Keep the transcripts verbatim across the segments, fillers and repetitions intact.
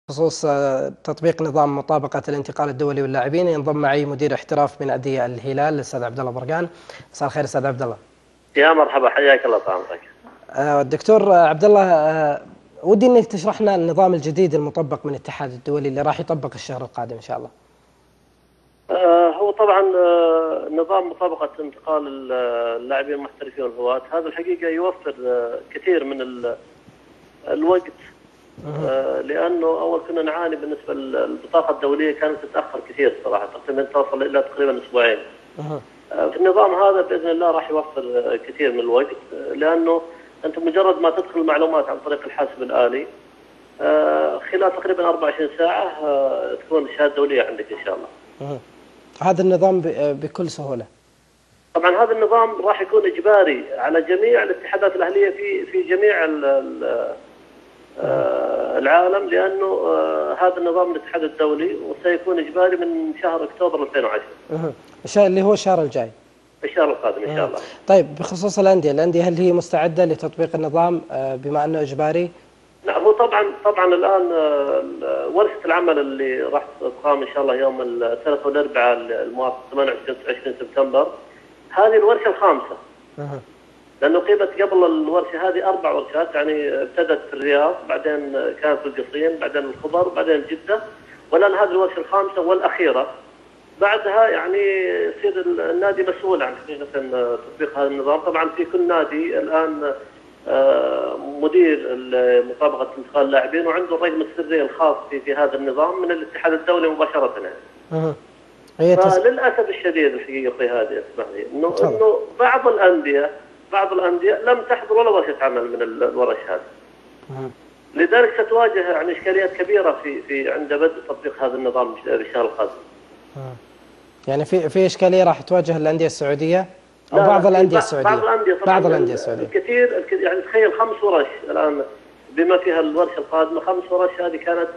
بخصوص آه، تطبيق نظام مطابقة الانتقال الدولي واللاعبين، ينضم معي مدير احتراف من أندية الهلال الأستاذ عبد الله برقان. مساء الخير أستاذ عبد الله. يا مرحبا، حياك الله طال عمرك. آه، الدكتور آه، عبد الله، آه، ودي انك تشرح لنا النظام الجديد المطبق من الاتحاد الدولي اللي راح يطبق الشهر القادم ان شاء الله. آه هو طبعا آه نظام مطابقة انتقال اللاعبين المحترفين والهواة، هذا الحقيقة يوفر آه كثير من الوقت. آه لأنه أول كنا نعاني بالنسبة للبطاقة الدولية، كانت تتأخر كثير صراحة، تقريبا توصل إلى تقريبا أسبوعين. آه في النظام هذا بإذن الله راح يوفر آه كثير من الوقت، آه لأنه أنت مجرد ما تدخل المعلومات عن طريق الحاسب الآلي آه خلال تقريبا أربعة وعشرين ساعة آه تكون الشهادة الدولية عندك إن شاء الله. هذا النظام بكل سهولة. طبعا هذا النظام راح يكون إجباري على جميع الاتحادات الأهلية في في جميع ال ال العالم، لأنه هذا النظام الاتحاد الدولي وسيكون إجباري من شهر أكتوبر ألفين وعشرة. الشهر اللي هو الشهر الجاي. الشهر القادم إن شاء الله. طيب بخصوص الأندية، الأندية هل هي مستعدة لتطبيق النظام بما أنه إجباري؟ لا، هو طبعا طبعا الآن ورشة العمل اللي راح تقام إن شاء الله يوم الثلاثاء والأربعاء الموافق ثمانية وعشرين سبتمبر، هذه الورشة الخامسة. أه. لأنه قيمت قبل الورشة هذه أربع ورشات، يعني ابتدت في الرياض، بعدين كانت في القصيم، بعدين الخبر، بعدين جدة، والآن هذه الورشة الخامسة والأخيرة. بعدها يعني يصير النادي مسؤول عن حقيقة تطبيق هذا النظام. طبعا في كل نادي الآن مدير مطابقة انتقال اللاعبين، وعنده الرقم السري الخاص في في هذا النظام من الاتحاد الدولي مباشرة. أه. فللأسف الشديد الحقيقة في هذه اسمح لي إنه إنه بعض الأندية بعض الأندية لم تحضر ولا ورشة عمل من الورش هذه. لذلك ستواجه يعني إشكاليات كبيرة في في عند بدء تطبيق هذا النظام بالشهر القادم. يعني في في إشكالية راح تواجه الأندية السعودية أو لا بعض لا الأندية السعودية. بعض الأندية بعض الأندية السعودية. الكثير يعني تخيل خمس ورش الآن بما فيها الورشة القادمة، خمس ورش هذه كانت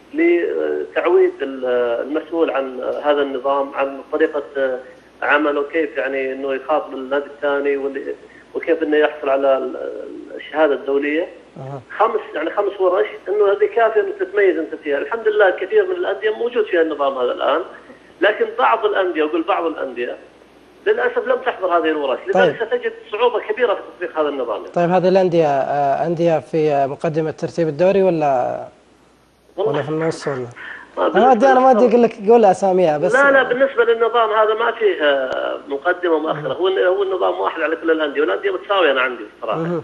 لتعويد المسؤول عن هذا النظام عن طريقة عمله، كيف يعني انه يخاطب النادي الثاني وكيف انه يحصل على الشهاده الدوليه. أه. خمس يعني خمس ورش، انه هذه كافيه انك تتميز انت فيها. الحمد لله كثير من الانديه موجود فيها النظام هذا الان، لكن بعض الانديه، اقول بعض الانديه للاسف لم تحضر هذه الورش، لذلك طيب. ستجد صعوبه كبيره في تطبيق هذا النظام. طيب هذه الانديه انديه في مقدمه ترتيب الدوري ولا ولا في النص ولا؟ انا ما ادري انا ما ادري اقول لك قول اساميها بس. لا لا، بالنسبه للنظام هذا ما فيه مقدمه ومؤخره، هو هو النظام واحد على كل الانديه، والانديه متساويه انا عندي بصراحه.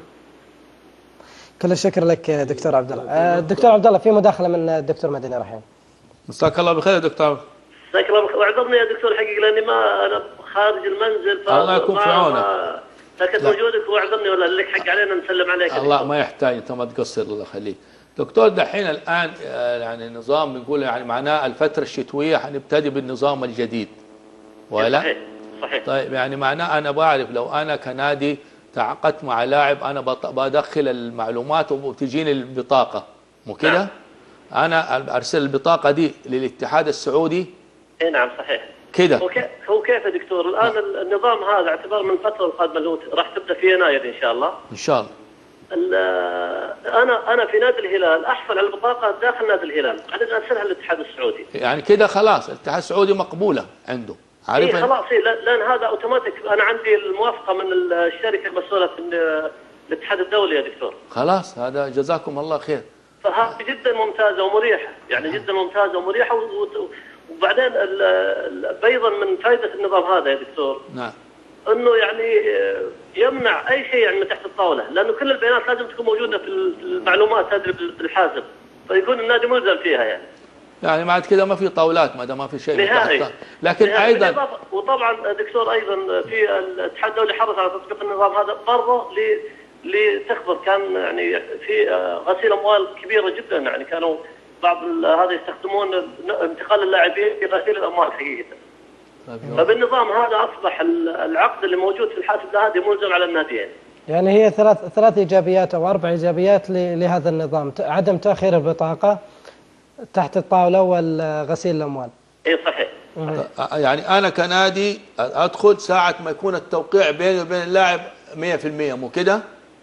كل الشكر لك دكتور عبد الله. الدكتور عبد الله، في مداخله من الدكتور مدني رحيم. مساك الله بخير يا دكتور. مساك الله بخير، واعذرني يا دكتور الحقيقه لاني ما انا خارج المنزل. الله يكون في عونك. لكن وجودك واعذرني، ولا لك حق علينا نسلم عليك. الله ما يحتاج، انت ما تقصر، الله يخليك. دكتور دحين الآن يعني النظام بيقول يعني معناه الفترة الشتوية حنبتدي بالنظام الجديد ولا؟ صحيح صحيح. طيب يعني معناه أنا بعرف لو أنا كنادي تعاقدت مع لاعب أنا بدخل المعلومات وبتجيني البطاقة مو كده؟ نعم. أنا أرسل البطاقة دي للاتحاد السعودي. إيه نعم صحيح. كده. هو كيف يا دكتور الآن نعم. النظام هذا اعتبار من الفترة القادمة اللي راح تبدأ في يناير إن شاء الله. إن شاء الله. انا انا في نادي الهلال احصل على البطاقه داخل نادي الهلال، بعدين ارسلها للاتحاد السعودي. يعني كده خلاص الاتحاد السعودي مقبوله عنده، عارف؟ إيه خلاص إيه، لان هذا اوتوماتيك، انا عندي الموافقه من الشركه المسؤوله في الاتحاد الدولي يا دكتور. خلاص هذا جزاكم الله خير. فهذه جدا ممتازه ومريحه، يعني جدا ممتازه ومريحه. وبعدين ايضا من فائده النظام هذا يا دكتور نعم انه يعني يمنع اي شيء يعني من تحت الطاوله، لانه كل البيانات لازم تكون موجوده في المعلومات هذه بالحاسب، فيكون النادي ملزم فيها يعني. يعني بعد كده ما في طاولات ما دام ما في شيء نهائي. لكن نهائي. ايضا وطبعا دكتور ايضا في الاتحاد الدولي حرص على تطبيق النظام هذا برضه لتخبر، كان يعني في غسيل اموال كبيره جدا، يعني كانوا بعض هذا يستخدمون انتقال اللاعبين في غسيل الاموال حقيقه. فبالنظام هذا اصبح العقد اللي موجود في الحاسب الذهبي ملزم على الناديين. يعني هي ثلاث ثلاث ايجابيات او اربع ايجابيات لهذا النظام: عدم تاخير البطاقه، تحت الطاوله، والغسيل الاموال. اي صحيح. يعني انا كنادي ادخل ساعه ما يكون التوقيع بيني وبين اللاعب مئة في المئة مو كده؟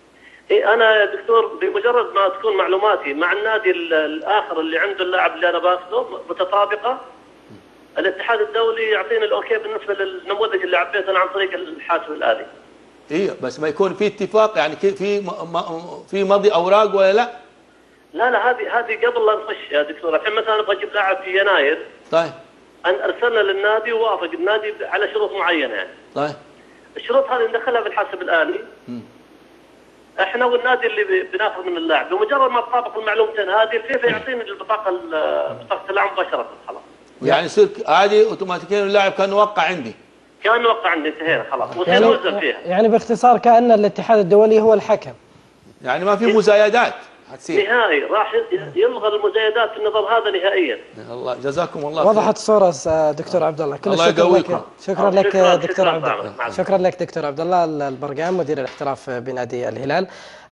إيه انا يا دكتور بمجرد ما تكون معلوماتي مع النادي الاخر اللي عنده اللاعب اللي انا باخذه متطابقه، الاتحاد الدولي يعطيني الاوكي بالنسبه للنموذج اللي عبيته انا عن طريق الحاسب الالي. ايوه بس ما يكون في اتفاق يعني في في مضي اوراق ولا لا؟ لا لا هذه هذه قبل لا نخش يا دكتور. الحين مثلا ابغى اجيب لاعب في يناير. طيب. ان ارسلنا للنادي ووافق النادي على شروط معينه يعني. طيب. الشروط هذه ندخلها بالحاسب الالي. م. احنا والنادي اللي بناخذ من اللاعب، بمجرد ما تطابق المعلومتين هذه الفيفا يعطيني البطاقه بطاقه اللاعب مباشره خلاص. يعني يصير هذه اوتوماتيكيا اللاعب كان وقع عندي. كان وقع عندي انتهينا خلاص وصير يعني نوزن فيها. يعني باختصار كأن الاتحاد الدولي هو الحكم. يعني ما في مزايدات هتصير. نهائي راح يلغى المزايدات في النظام هذا نهائيا. الله جزاكم الله وضحت الصورة دكتور عبد الله. كل الله الشكر لك. شكرا لك شكرا دكتور شكرا عبد الله. شكرا لك دكتور عبد الله البرقام مدير الاحتراف بنادي الهلال.